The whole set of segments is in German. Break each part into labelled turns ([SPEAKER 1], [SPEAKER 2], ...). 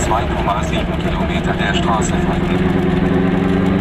[SPEAKER 1] 2,7 Kilometer der Straße folgen.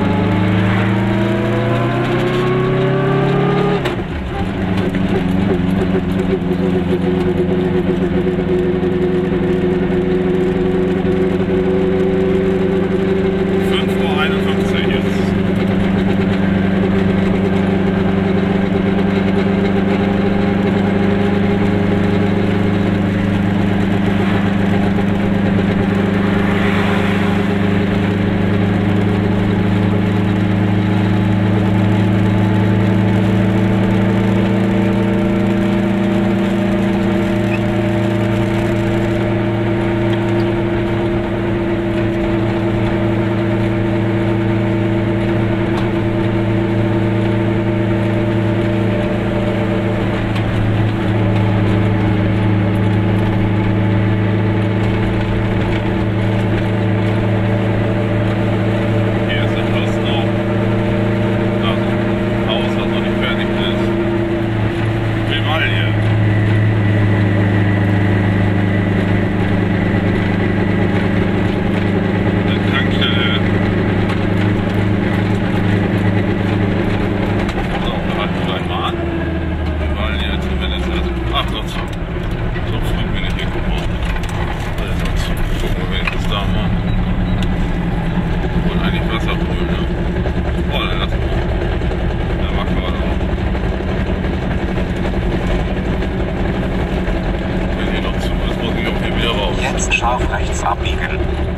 [SPEAKER 1] Jetzt scharf rechts abbiegen.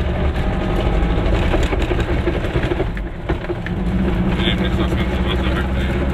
[SPEAKER 2] Wir nehmen jetzt das ganze Wasser wegnehmen.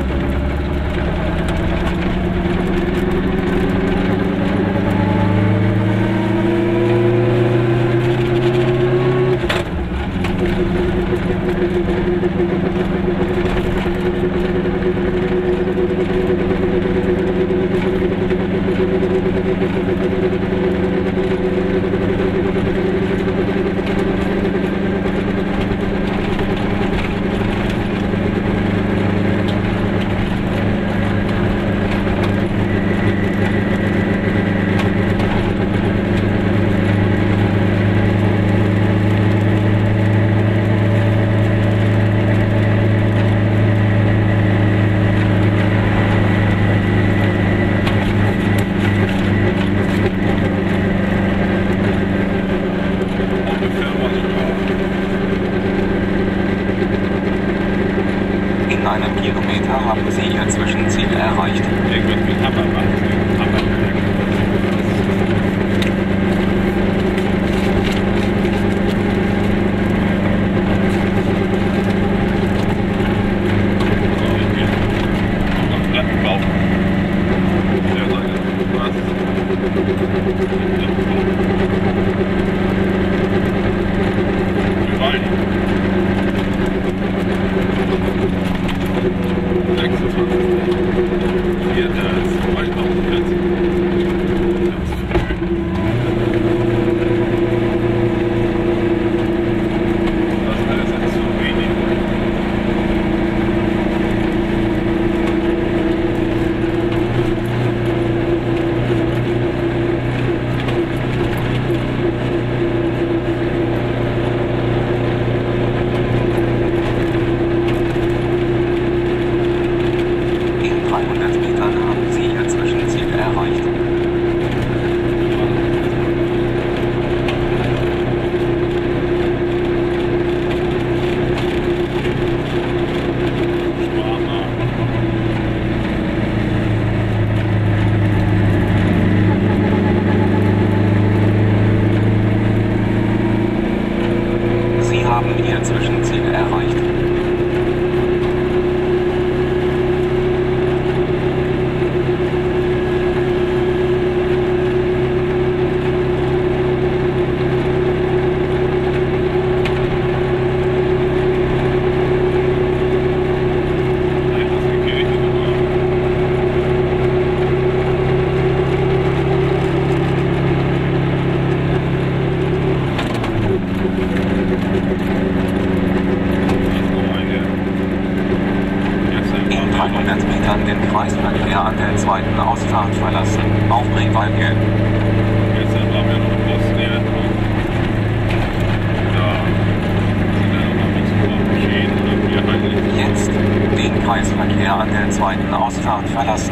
[SPEAKER 1] verlassen.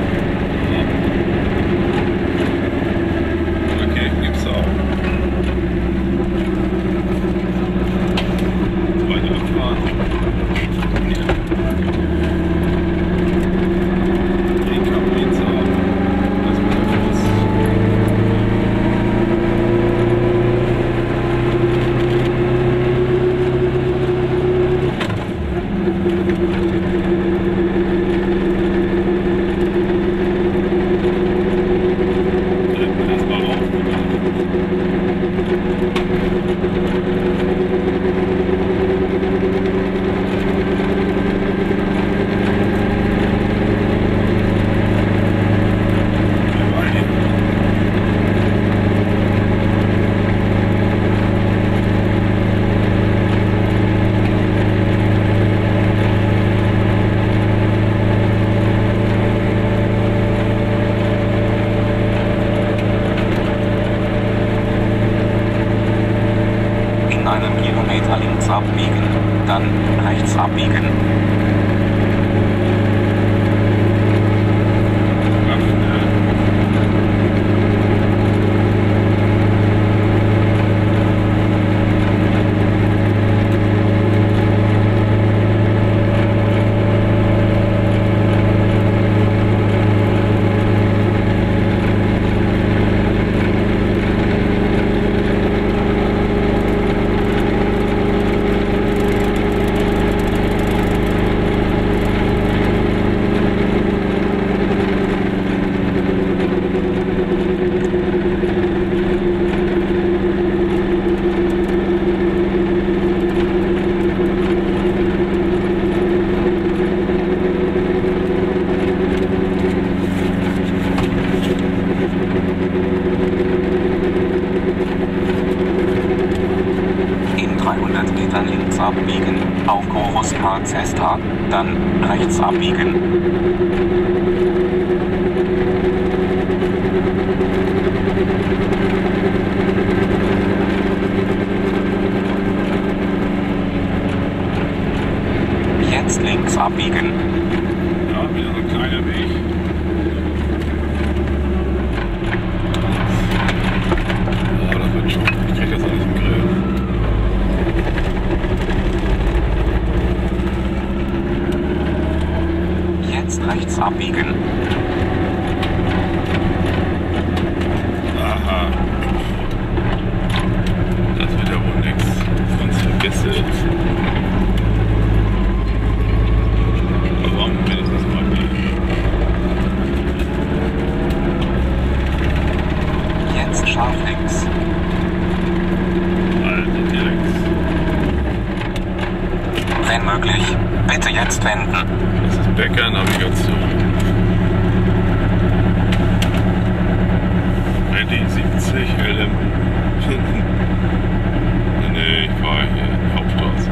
[SPEAKER 2] Okay, gibt's auch. Weiter abfahren. Ja. Den kann man jetzt haben. Das wird der Fluss.
[SPEAKER 1] Einen Kilometer links abbiegen, dann rechts abbiegen. In 300 Metern links abbiegen, auf Chorus-K Cesta, dann rechts abbiegen. Jetzt links abbiegen.
[SPEAKER 2] Ja, wieder so ein kleiner Weg. Ja, das wird schon. Ich krieg das alles im Griff.
[SPEAKER 1] Jetzt rechts abbiegen.
[SPEAKER 2] Aha. Das wird ja wohl nix. Sonst vergessen. Aber warum will ich das mal nicht?
[SPEAKER 1] Jetzt scharf links.
[SPEAKER 2] Also direkt.
[SPEAKER 1] Wenn möglich, bitte jetzt wenden.
[SPEAKER 2] Das ist Bäcker-Navigation. Ready 70 LM. Nee, ich fahre hier Hauptstraße.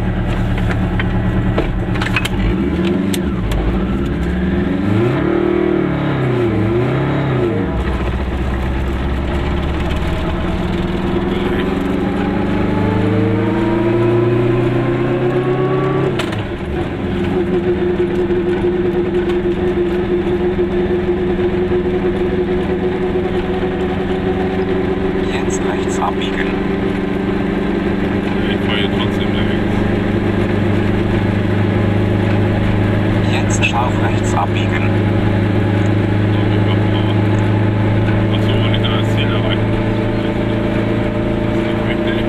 [SPEAKER 1] Jetzt rechts abbiegen.
[SPEAKER 2] Ich fahre hier trotzdem links.
[SPEAKER 1] Jetzt scharf rechts abbiegen.
[SPEAKER 2] Achso, wollte ich da das Ziel erreichen? Das ist nicht wichtig.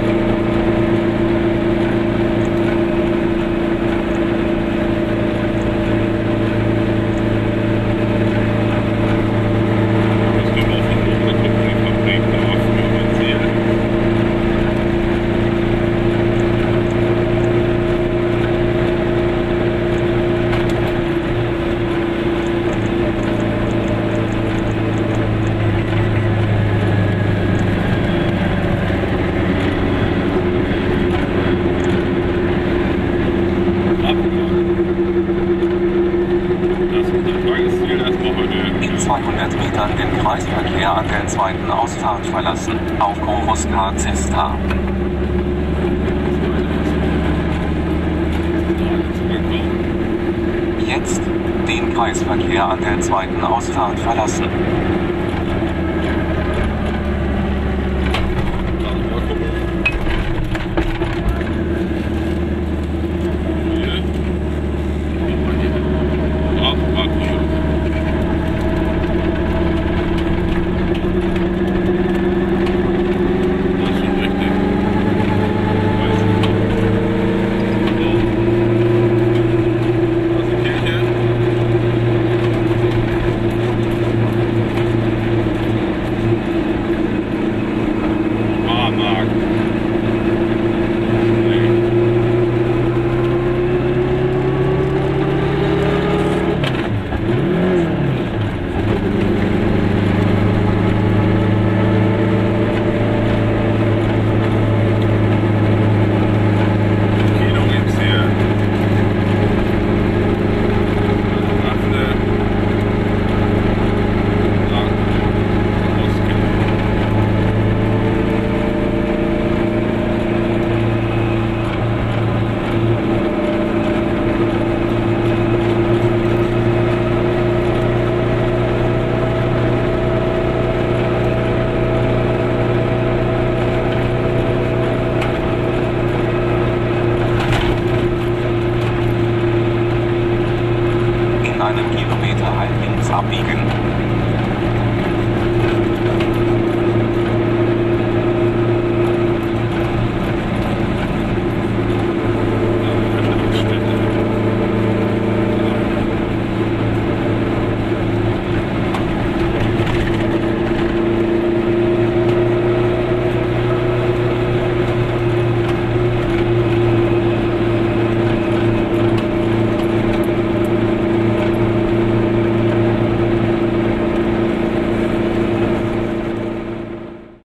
[SPEAKER 2] Das können wir auch versuchen, da kommt die Fabrik da für mein Ziel. Das ist unser Tagesziel erstmal heute.
[SPEAKER 1] In 200 Metern den Kreisverkehr an der zweiten Ausfahrt verlassen, auf Chorus-K Cesta. Jetzt Den Kreisverkehr an der zweiten Ausfahrt verlassen.